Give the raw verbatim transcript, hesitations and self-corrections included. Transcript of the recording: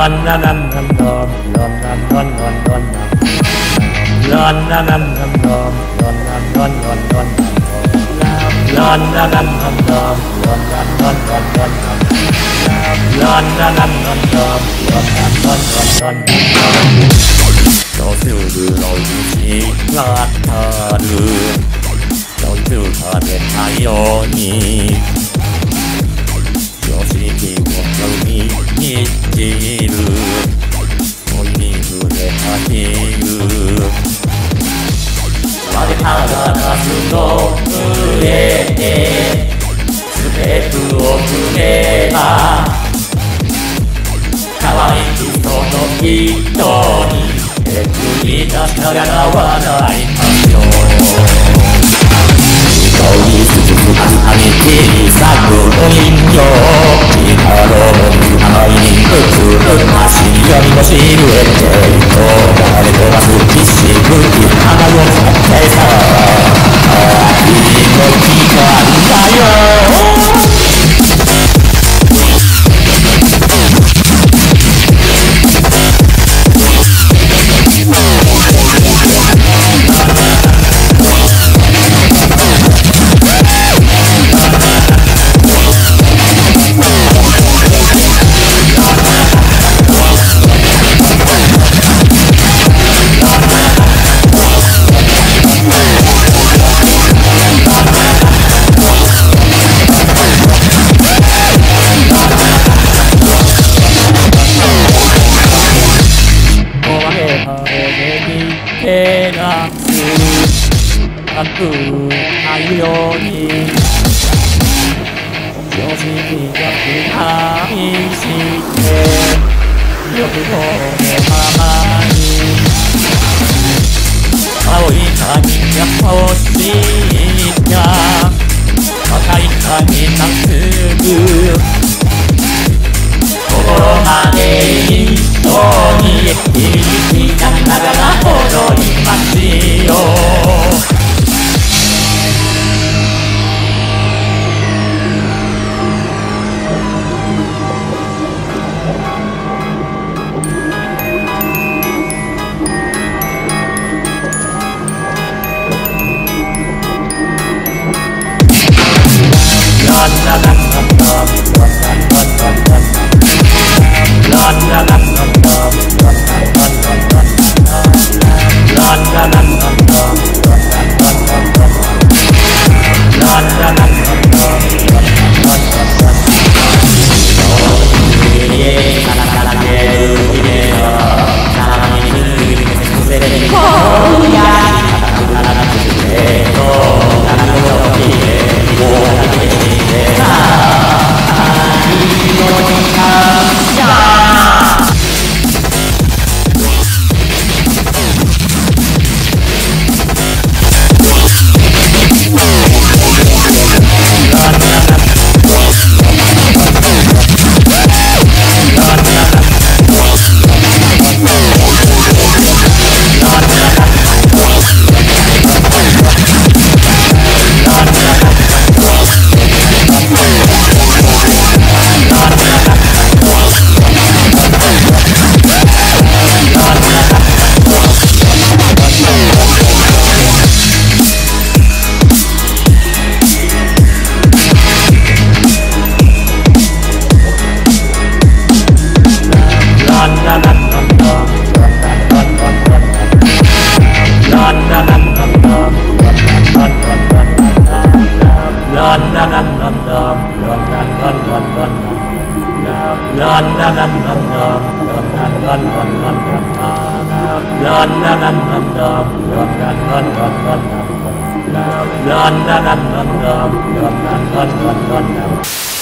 Cho siêu từ lối chỉ là thà đường cho siêu thà đẹp hay yo ni cho si kỳ của lâu ni ni chỉ được ôi ni được đẹp hay được và đẹp hay là là sự nỗ lực để sự đẹp từ ô từ đẹp à可愛い人の人に振り出したがら笑いましょう顔に続くあげて咲くお人形光の愛に映る足よりのシルエット流れ飛ばす必死ぶき花を使ってさ秋の期間だよないように常識が愛して欲望のままに青い髪が欲しいか赤い髪まっすぐ心まで一緒に響きながら踊りますよRun, run, run, run, run, run, run, run, run, run, run.